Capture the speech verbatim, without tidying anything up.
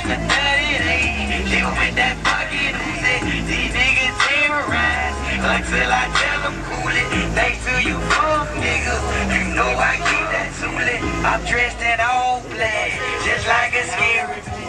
a thirty-eight. Live with that fucking Uzi. These niggas terrorize until I tell them cool it. Thanks to you fuck niggas, you know I keep that toolie. I'm dressed in all black, just like a scary.